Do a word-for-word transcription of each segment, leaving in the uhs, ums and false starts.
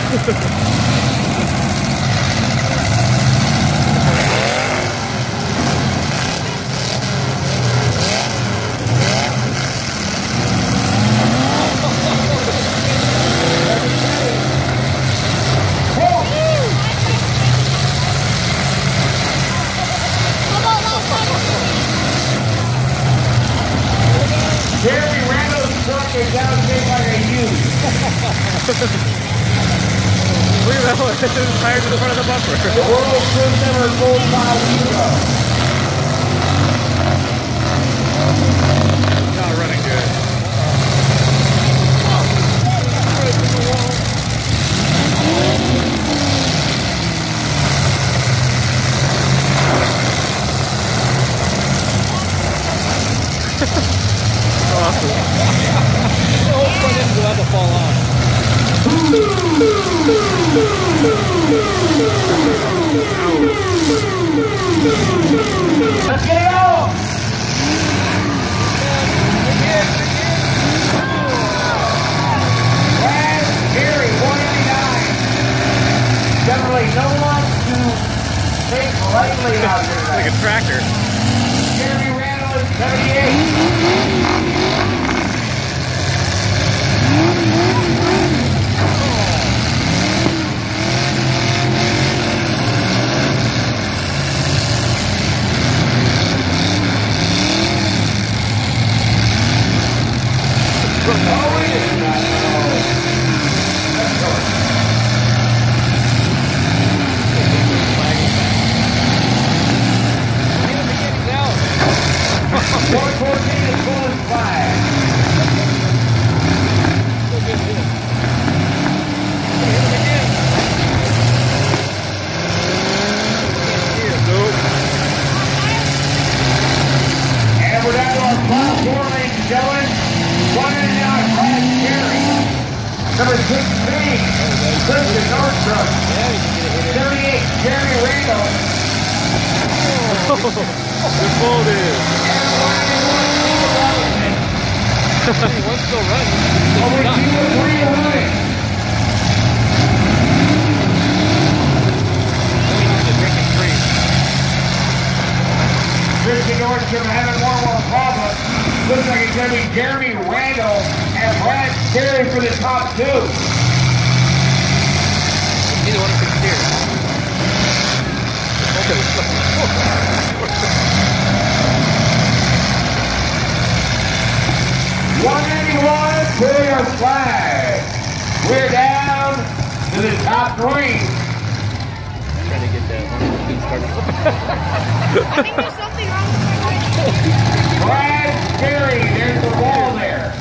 Jeremy Randall's truck is out shaped like a U. Look at that one. It's tied to the front of the bumper. The world's first ever full five Evo. Not running good. Awesome. The whole front end is about to fall off. Let's get it on! Brad Gary, one eighty-nine. Definitely no one to take lightly out there. Like a tractor. Jeremy Randall is seventy-eight. one fourteen is full as flag. And we're down to our final four, ladies and gentlemen. one eighty-nine, Brad Gary. Number sixteen, Christian Nordstrom. seventy-eight, Jeremy Randall. They're folded. One's still running. Over two or three to running. Christian Nordstrom having one more problem. Looks like it's going to be Jeremy Randall and Brad Gary for the top two. Neither one of them can steer. one eighty-one, clear your flag. We're down to the top three. Trying to get that one started. I think there's something wrong with my bike. Brad Gary, there's the wall there.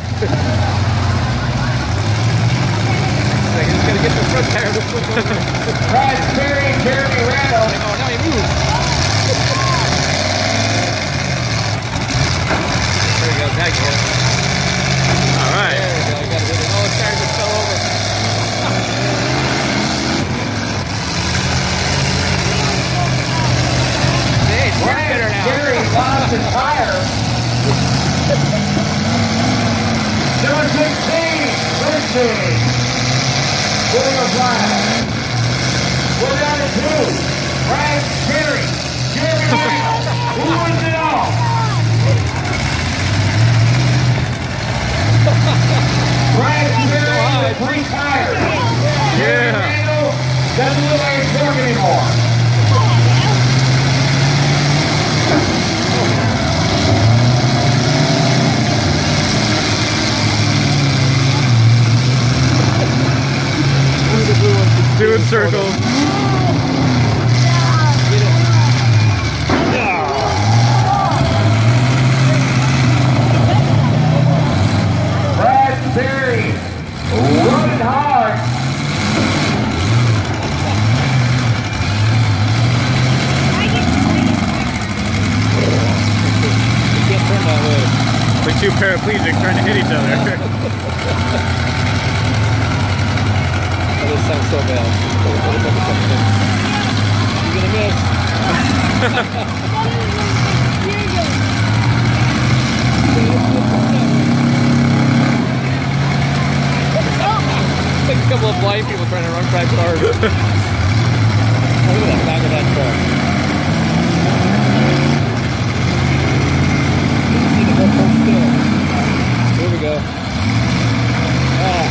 I just gotta get the front tire to flip over. Brad Gary, Jeremy Randall. Oh, now he moves. There we go, now you get it. All right. There we go, I got it. Oh, the tire just fell over. Hey, it's Brad better now. Gary lost his tire. Number sixteen, Christian. Pulling a flag. We're down to two. Brad Gary, Jeremy Randall. Who wins it all? Brad Gary with three tires. Jeremy Yeah. Randall doesn't look like it's working anymore. Doing circles. Brad Berry running hard. You can't turn that way. Like two paraplegics trying to hit each other. Oh, this sounds so bad. You're gonna miss. It's like couple of blind people trying to run five cars. Look at that back of that truck. See the whole front still. Here we go. Oh.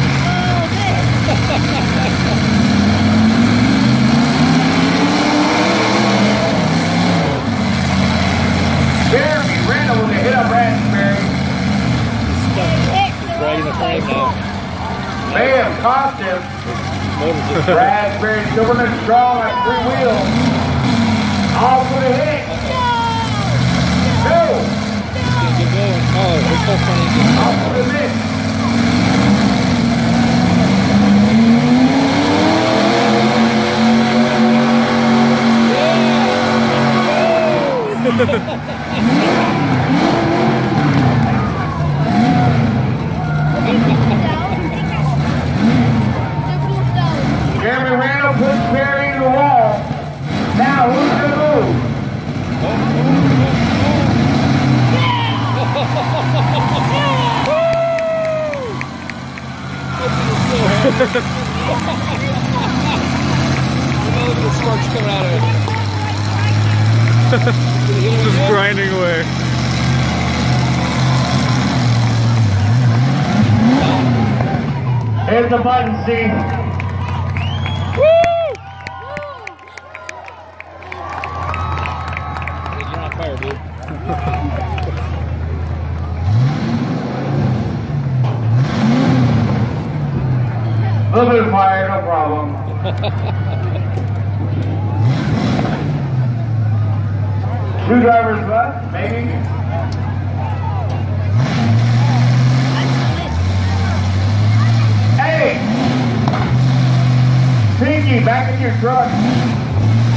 Jeremy Randall with a hit on Raspberry. Dragging the frame now. May have cost him. Raspberry stubborn and strong on three wheels. All for the hit. No. Get going. Oh, it's so funny. All for the hit. Jeremy Randall puts Perry in the wall. Now who's gonna move? Look at the sparks coming out of it. Just grinding away. Here's the button, see? You're on fire, dude. A little bit of fire, no problem. Two drivers left, maybe. Hey! Pinky, back in your truck.